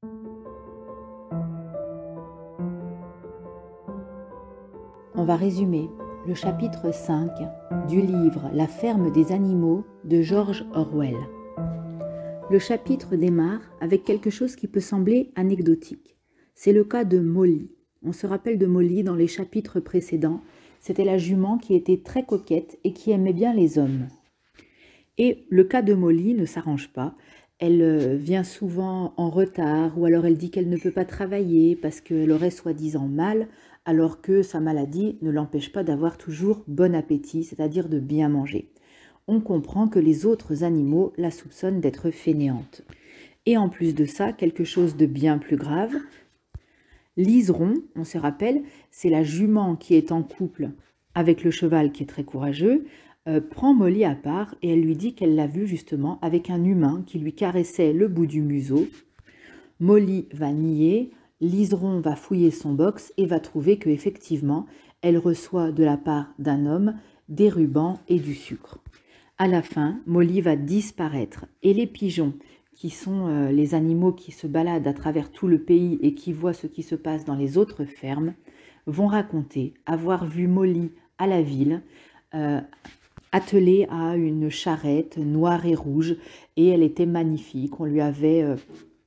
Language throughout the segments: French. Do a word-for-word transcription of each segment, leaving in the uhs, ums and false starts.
On va résumer le chapitre cinq du livre La ferme des animaux de George Orwell. Le chapitre démarre avec quelque chose qui peut sembler anecdotique. C'est le cas de Molly. On se rappelle de Molly dans les chapitres précédents. C'était la jument qui était très coquette et qui aimait bien les hommes. Et le cas de Molly ne s'arrange pas. Elle vient souvent en retard ou alors elle dit qu'elle ne peut pas travailler parce qu'elle aurait soi-disant mal, alors que sa maladie ne l'empêche pas d'avoir toujours bon appétit, c'est-à-dire de bien manger. On comprend que les autres animaux la soupçonnent d'être fainéante. Et en plus de ça, quelque chose de bien plus grave, Liseron, on se rappelle, c'est la jument qui est en couple avec le cheval qui est très courageux, euh, prend Molly à part et elle lui dit qu'elle l'a vu justement avec un humain qui lui caressait le bout du museau. Molly va nier, Liseron va fouiller son box et va trouver qu'effectivement, elle reçoit de la part d'un homme des rubans et du sucre. À la fin, Molly va disparaître et les pigeons, qui sont euh, les animaux qui se baladent à travers tout le pays et qui voient ce qui se passe dans les autres fermes, vont raconter avoir vu Molly à la ville, euh, attelée à une charrette noire et rouge, et elle était magnifique. On lui avait euh,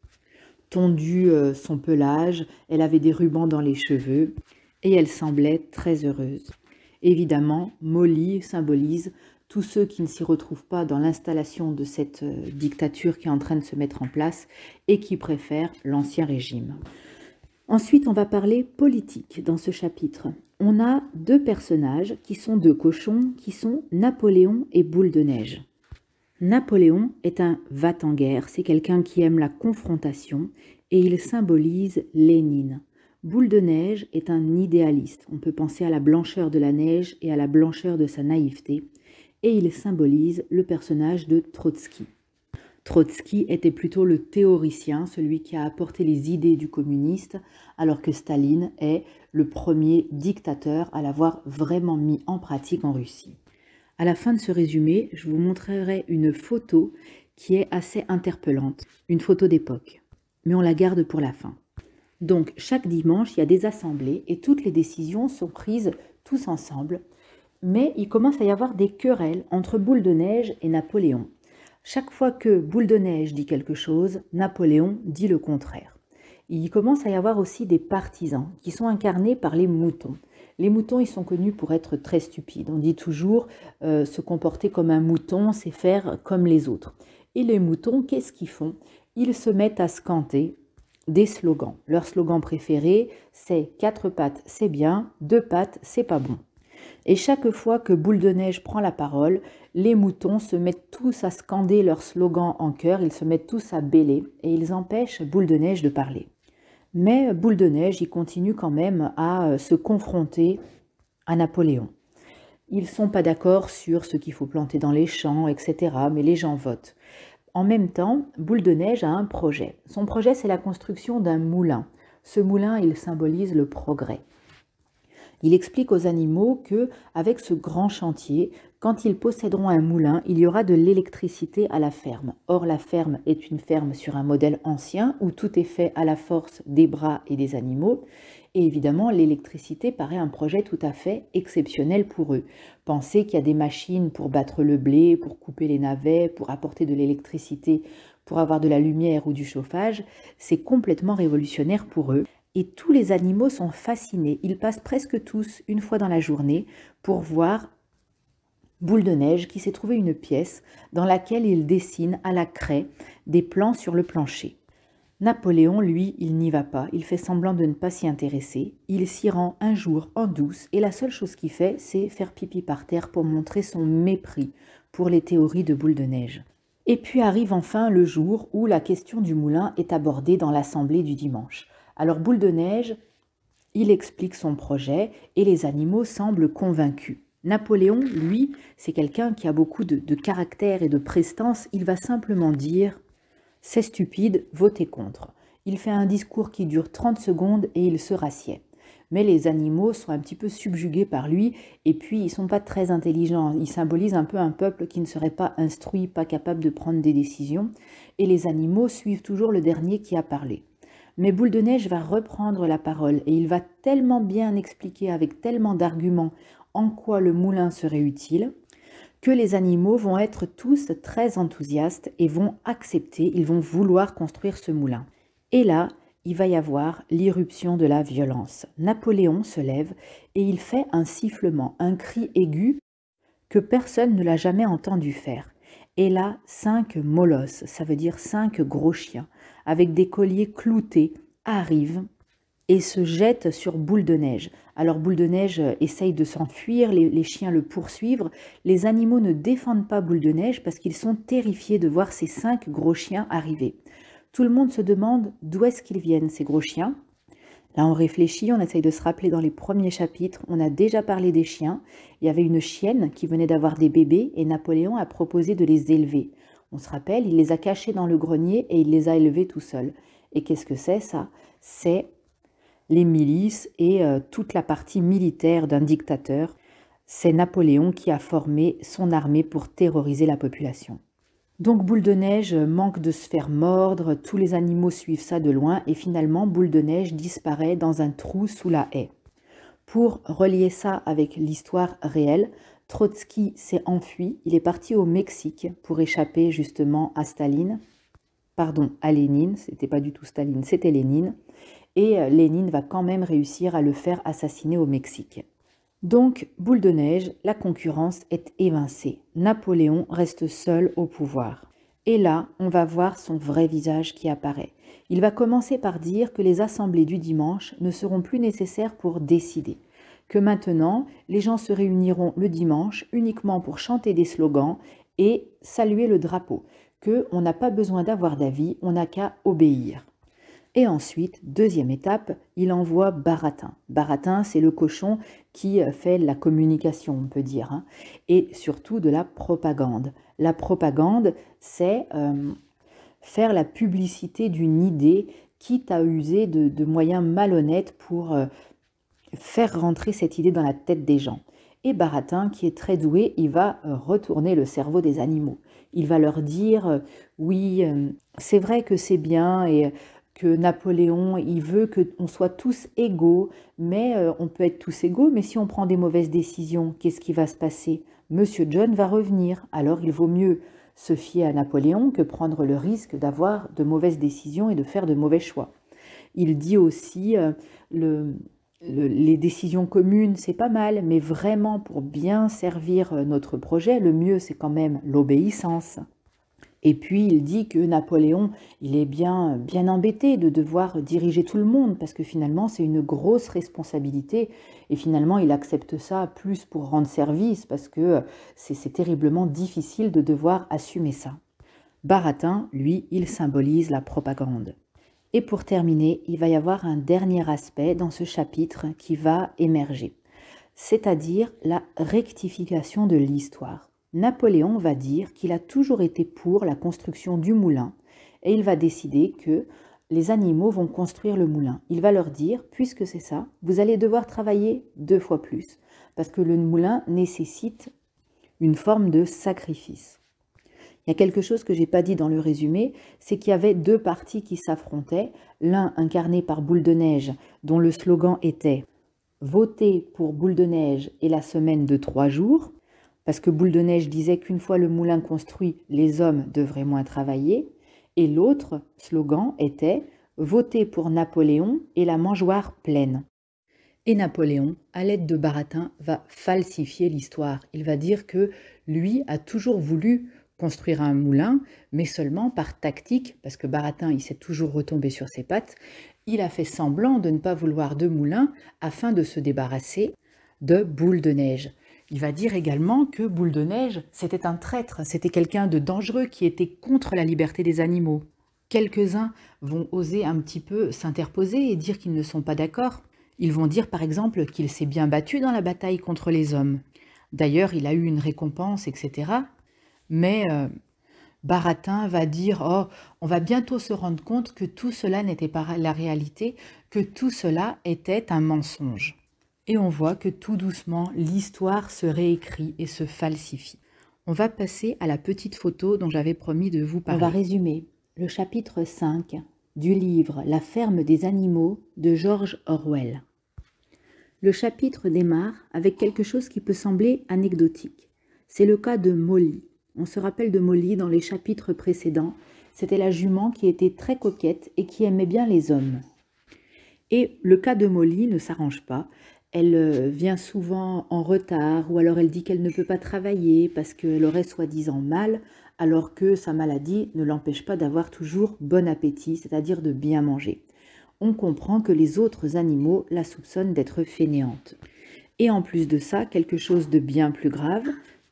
tondu euh, son pelage, elle avait des rubans dans les cheveux, et elle semblait très heureuse. Évidemment, Molly symbolise tous ceux qui ne s'y retrouvent pas dans l'installation de cette euh, dictature qui est en train de se mettre en place et qui préfèrent l'ancien régime. Ensuite, on va parler politique dans ce chapitre. On a deux personnages qui sont deux cochons, qui sont Napoléon et Boule de Neige. Napoléon est un va-t-en-guerre, c'est quelqu'un qui aime la confrontation et il symbolise Lénine. Boule de Neige est un idéaliste. On peut penser à la blancheur de la neige et à la blancheur de sa naïveté. Et il symbolise le personnage de Trotsky. Trotsky était plutôt le théoricien, celui qui a apporté les idées du communiste, alors que Staline est le premier dictateur à l'avoir vraiment mis en pratique en Russie. À la fin de ce résumé, je vous montrerai une photo qui est assez interpellante, une photo d'époque, mais on la garde pour la fin. Donc chaque dimanche, il y a des assemblées et toutes les décisions sont prises tous ensemble. Mais il commence à y avoir des querelles entre Boule de Neige et Napoléon. Chaque fois que Boule de Neige dit quelque chose, Napoléon dit le contraire. Il commence à y avoir aussi des partisans qui sont incarnés par les moutons. Les moutons, ils sont connus pour être très stupides. On dit toujours euh, se comporter comme un mouton, c'est faire comme les autres. Et les moutons, qu'est-ce qu'ils font? Ils se mettent à scanter des slogans. Leur slogan préféré, c'est « quatre pattes, c'est bien, deux pattes, c'est pas bon ». Et chaque fois que Boule de Neige prend la parole, les moutons se mettent tous à scander leur slogan en chœur, ils se mettent tous à bêler et ils empêchent Boule de Neige de parler. Mais Boule de Neige, il continue quand même à se confronter à Napoléon. Ils ne sont pas d'accord sur ce qu'il faut planter dans les champs, et cetera, mais les gens votent. En même temps, Boule de Neige a un projet. Son projet, c'est la construction d'un moulin. Ce moulin, il symbolise le progrès. Il explique aux animaux que, avec ce grand chantier, quand ils posséderont un moulin, il y aura de l'électricité à la ferme. Or, la ferme est une ferme sur un modèle ancien où tout est fait à la force des bras et des animaux. Et évidemment, l'électricité paraît un projet tout à fait exceptionnel pour eux. Pensez qu'il y a des machines pour battre le blé, pour couper les navets, pour apporter de l'électricité, pour avoir de la lumière ou du chauffage, c'est complètement révolutionnaire pour eux. Et tous les animaux sont fascinés. Ils passent presque tous une fois dans la journée pour voir Boule de Neige qui s'est trouvé une pièce dans laquelle il dessine à la craie des plans sur le plancher. Napoléon, lui, il n'y va pas. Il fait semblant de ne pas s'y intéresser. Il s'y rend un jour en douce et la seule chose qu'il fait, c'est faire pipi par terre pour montrer son mépris pour les théories de Boule de Neige. Et puis arrive enfin le jour où la question du moulin est abordée dans l'assemblée du dimanche. Alors Boule de Neige, il explique son projet et les animaux semblent convaincus. Napoléon, lui, c'est quelqu'un qui a beaucoup de, de caractère et de prestance. Il va simplement dire « c'est stupide, votez contre ». Il fait un discours qui dure trente secondes et il se rassied. Mais les animaux sont un petit peu subjugués par lui et puis ils ne sont pas très intelligents. Ils symbolisent un peu un peuple qui ne serait pas instruit, pas capable de prendre des décisions. Et les animaux suivent toujours le dernier qui a parlé. Mais Boule de Neige va reprendre la parole et il va tellement bien expliquer avec tellement d'arguments en quoi le moulin serait utile que les animaux vont être tous très enthousiastes et vont accepter, ils vont vouloir construire ce moulin. Et là, il va y avoir l'irruption de la violence. Napoléon se lève et il fait un sifflement, un cri aigu que personne ne l'a jamais entendu faire. Et là, cinq molosses, ça veut dire cinq gros chiens, avec des colliers cloutés, arrivent et se jettent sur Boule de Neige. Alors Boule de Neige essaye de s'enfuir, les, les chiens le poursuivent. Les animaux ne défendent pas Boule de Neige parce qu'ils sont terrifiés de voir ces cinq gros chiens arriver. Tout le monde se demande d'où est-ce qu'ils viennent, ces gros chiens. Là, on réfléchit, on essaye de se rappeler dans les premiers chapitres. On a déjà parlé des chiens. Il y avait une chienne qui venait d'avoir des bébés et Napoléon a proposé de les élever. On se rappelle, il les a cachés dans le grenier et il les a élevés tout seul. Et qu'est-ce que c'est ça? C'est les milices et euh, toute la partie militaire d'un dictateur. C'est Napoléon qui a formé son armée pour terroriser la population. Donc Boule de Neige manque de se faire mordre, tous les animaux suivent ça de loin et finalement Boule de Neige disparaît dans un trou sous la haie. Pour relier ça avec l'histoire réelle, Trotsky s'est enfui, il est parti au Mexique pour échapper justement à Staline, pardon, à Lénine, c'était pas du tout Staline, c'était Lénine, et Lénine va quand même réussir à le faire assassiner au Mexique. Donc, Boule de Neige, la concurrence est évincée. Napoléon reste seul au pouvoir. Et là, on va voir son vrai visage qui apparaît. Il va commencer par dire que les assemblées du dimanche ne seront plus nécessaires pour décider. Que maintenant, les gens se réuniront le dimanche uniquement pour chanter des slogans et saluer le drapeau. Qu'on n'a pas besoin d'avoir d'avis, on n'a qu'à obéir. Et ensuite, deuxième étape, il envoie Baratin. Baratin, c'est le cochon qui fait la communication, on peut dire, hein, et surtout de la propagande. La propagande, c'est euh, faire la publicité d'une idée, quitte à user de, de moyens malhonnêtes pour euh, faire rentrer cette idée dans la tête des gens. Et Baratin, qui est très doué, il va euh, retourner le cerveau des animaux. Il va leur dire, euh, oui, euh, c'est vrai que c'est bien, et que Napoléon, il veut qu'on soit tous égaux, mais euh, on peut être tous égaux, mais si on prend des mauvaises décisions, qu'est-ce qui va se passer? Monsieur John va revenir, alors il vaut mieux se fier à Napoléon que prendre le risque d'avoir de mauvaises décisions et de faire de mauvais choix. Il dit aussi, euh, le, le, les décisions communes, c'est pas mal, mais vraiment pour bien servir notre projet, le mieux c'est quand même l'obéissance. Et puis il dit que Napoléon, il est bien, bien embêté de devoir diriger tout le monde parce que finalement c'est une grosse responsabilité et finalement il accepte ça plus pour rendre service parce que c'est terriblement difficile de devoir assumer ça. Baratin, lui, il symbolise la propagande. Et pour terminer, il va y avoir un dernier aspect dans ce chapitre qui va émerger, c'est-à-dire la rectification de l'histoire. Napoléon va dire qu'il a toujours été pour la construction du moulin et il va décider que les animaux vont construire le moulin. Il va leur dire, puisque c'est ça, vous allez devoir travailler deux fois plus parce que le moulin nécessite une forme de sacrifice. Il y a quelque chose que je n'ai pas dit dans le résumé, c'est qu'il y avait deux partis qui s'affrontaient, l'un incarné par Boule de Neige dont le slogan était « Votez pour Boule de Neige et la semaine de trois jours », parce que Boule de Neige disait qu'une fois le moulin construit, les hommes devraient moins travailler. Et l'autre slogan était « Votez pour Napoléon et la mangeoire pleine ». Et Napoléon, à l'aide de Baratin, va falsifier l'histoire. Il va dire que lui a toujours voulu construire un moulin, mais seulement par tactique, parce que Baratin, il s'est toujours retombé sur ses pattes. Il a fait semblant de ne pas vouloir de moulin afin de se débarrasser de Boule de Neige. Il va dire également que Boule de Neige, c'était un traître, c'était quelqu'un de dangereux qui était contre la liberté des animaux. Quelques-uns vont oser un petit peu s'interposer et dire qu'ils ne sont pas d'accord. Ils vont dire par exemple qu'il s'est bien battu dans la bataille contre les hommes. D'ailleurs, il a eu une récompense, et cetera. Mais euh, Baratin va dire « Oh, on va bientôt se rendre compte que tout cela n'était pas la réalité, que tout cela était un mensonge. » Et on voit que tout doucement, l'histoire se réécrit et se falsifie. On va passer à la petite photo dont j'avais promis de vous parler. On va résumer le chapitre cinq du livre La ferme des animaux de George Orwell. Le chapitre démarre avec quelque chose qui peut sembler anecdotique. C'est le cas de Molly. On se rappelle de Molly dans les chapitres précédents. C'était la jument qui était très coquette et qui aimait bien les hommes. Et le cas de Molly ne s'arrange pas. Elle vient souvent en retard ou alors elle dit qu'elle ne peut pas travailler parce qu'elle aurait soi-disant mal, alors que sa maladie ne l'empêche pas d'avoir toujours bon appétit, c'est-à-dire de bien manger. On comprend que les autres animaux la soupçonnent d'être fainéante. Et en plus de ça, quelque chose de bien plus grave,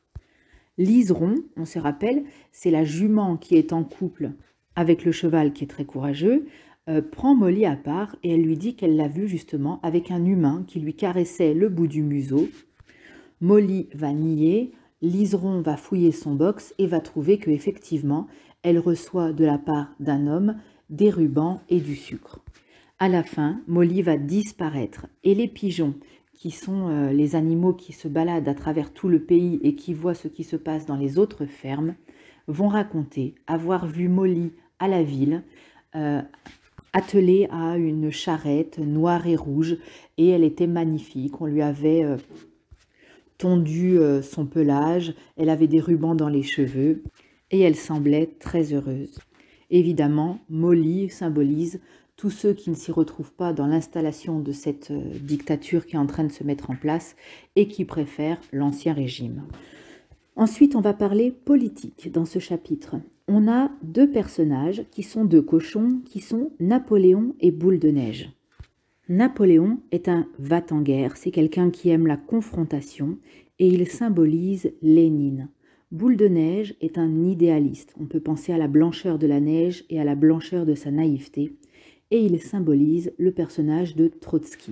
Liseron, on se rappelle, c'est la jument qui est en couple avec le cheval qui est très courageux, euh, prend Molly à part et elle lui dit qu'elle l'a vu justement avec un humain qui lui caressait le bout du museau. Molly va nier, Liseron va fouiller son box et va trouver qu'effectivement, elle reçoit de la part d'un homme des rubans et du sucre. À la fin, Molly va disparaître et les pigeons, qui sont euh, les animaux qui se baladent à travers tout le pays et qui voient ce qui se passe dans les autres fermes, vont raconter avoir vu Molly à la ville, euh, attelée à une charrette noire et rouge, et elle était magnifique. On lui avait euh, tondu euh, son pelage, elle avait des rubans dans les cheveux, et elle semblait très heureuse. Évidemment, Molly symbolise tous ceux qui ne s'y retrouvent pas dans l'installation de cette euh, dictature qui est en train de se mettre en place et qui préfèrent l'ancien régime. Ensuite, on va parler politique dans ce chapitre. On a deux personnages qui sont deux cochons, qui sont Napoléon et Boule de Neige. Napoléon est un va-t-en-guerre, c'est quelqu'un qui aime la confrontation et il symbolise Lénine. Boule de Neige est un idéaliste. On peut penser à la blancheur de la neige et à la blancheur de sa naïveté. Et il symbolise le personnage de Trotsky.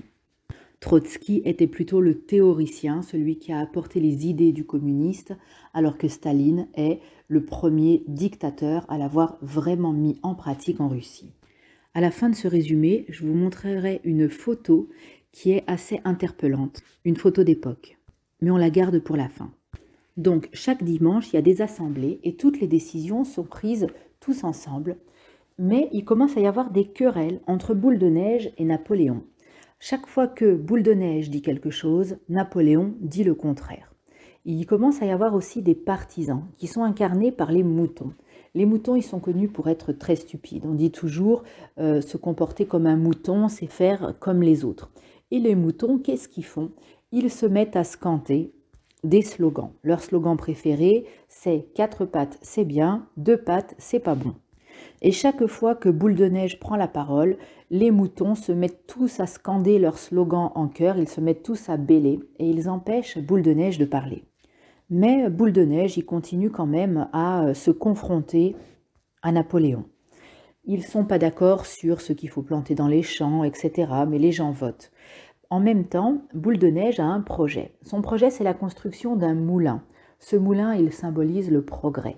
Trotsky était plutôt le théoricien, celui qui a apporté les idées du communiste, alors que Staline est le premier dictateur à l'avoir vraiment mis en pratique en Russie. À la fin de ce résumé, je vous montrerai une photo qui est assez interpellante, une photo d'époque, mais on la garde pour la fin. Donc chaque dimanche, il y a des assemblées et toutes les décisions sont prises tous ensemble. Mais il commence à y avoir des querelles entre Boule de Neige et Napoléon. Chaque fois que Boule de Neige dit quelque chose, Napoléon dit le contraire. Il commence à y avoir aussi des partisans qui sont incarnés par les moutons. Les moutons, ils sont connus pour être très stupides. On dit toujours euh, se comporter comme un mouton, c'est faire comme les autres. Et les moutons, qu'est-ce qu'ils font? Ils se mettent à scanter des slogans. Leur slogan préféré, c'est « quatre pattes, c'est bien, deux pattes, c'est pas bon ». Et chaque fois que Boule de Neige prend la parole, les moutons se mettent tous à scander leur slogan en chœur, ils se mettent tous à bêler et ils empêchent Boule de Neige de parler. Mais Boule de Neige, il continue quand même à se confronter à Napoléon. Ils ne sont pas d'accord sur ce qu'il faut planter dans les champs, et cetera, mais les gens votent. En même temps, Boule de Neige a un projet. Son projet, c'est la construction d'un moulin. Ce moulin, il symbolise le progrès.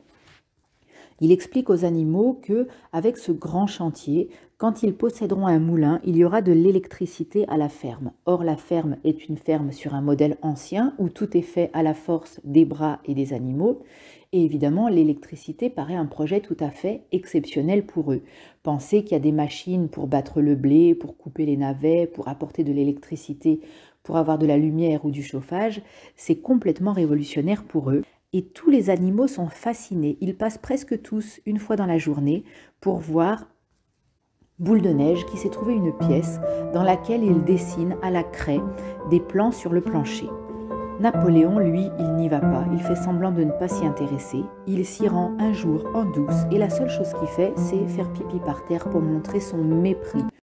Il explique aux animaux que, avec ce grand chantier, quand ils posséderont un moulin, il y aura de l'électricité à la ferme. Or, la ferme est une ferme sur un modèle ancien où tout est fait à la force des bras et des animaux. Et évidemment, l'électricité paraît un projet tout à fait exceptionnel pour eux. Pensez qu'il y a des machines pour battre le blé, pour couper les navets, pour apporter de l'électricité, pour avoir de la lumière ou du chauffage, c'est complètement révolutionnaire pour eux. Et tous les animaux sont fascinés. Ils passent presque tous une fois dans la journée pour voir Boule de Neige qui s'est trouvé une pièce dans laquelle il dessine à la craie des plans sur le plancher. Napoléon, lui, il n'y va pas. Il fait semblant de ne pas s'y intéresser. Il s'y rend un jour en douce et la seule chose qu'il fait, c'est faire pipi par terre pour montrer son mépris